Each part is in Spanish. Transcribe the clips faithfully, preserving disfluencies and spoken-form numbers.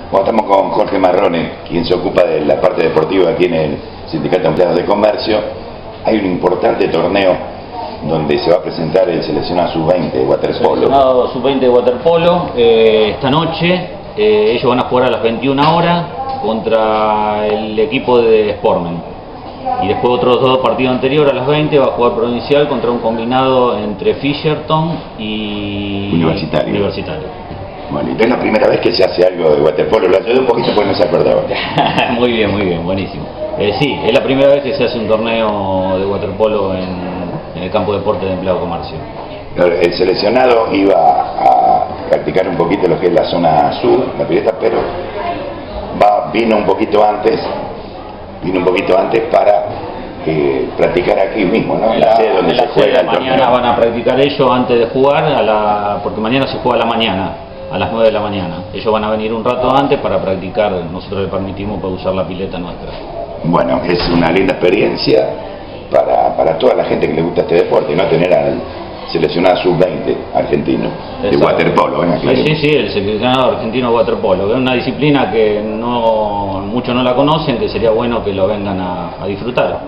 Bueno, estamos con Jorge Marrone, quien se ocupa de la parte deportiva aquí en el Sindicato de Empleados de Comercio. Hay un importante torneo donde se va a presentar el seleccionado sub veinte de waterpolo. Seleccionado sub veinte de waterpolo, eh, esta noche eh, ellos van a jugar a las veintiuna horas contra el equipo de Sportmen. Y después otros dos partidos anteriores a las veinte va a jugar Provincial contra un combinado entre Fisherton y Universitario. Universitario. Bueno, y es la primera vez que se hace algo de waterpolo, lo ayudé un poquito porque no se acordaba. Muy bien, muy bien, buenísimo. Eh, sí, es la primera vez que se hace un torneo de waterpolo en, en el campo de deporte de Empleado de Comercio. El seleccionado iba a practicar un poquito lo que es la zona sur, la pileta, pero va, vino un poquito antes, vino un poquito antes para eh, practicar aquí mismo, ¿no? En la, la sede donde se juega el torneo. Mañana van a practicar ellos antes de jugar, a la, porque mañana se juega a la mañana. A las nueve de la mañana. Ellos van a venir un rato antes para practicar, nosotros les permitimos para usar la pileta nuestra. Bueno, es una linda experiencia para, para toda la gente que le gusta este deporte, no tener al seleccionado sub veinte argentino. Exacto. De waterpolo, ¿eh? Sí, sí, sí, el seleccionado argentino de waterpolo, que es una disciplina que no muchos no la conocen, que sería bueno que lo vengan a, a disfrutar.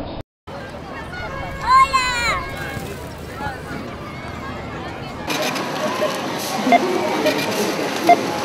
Thank you.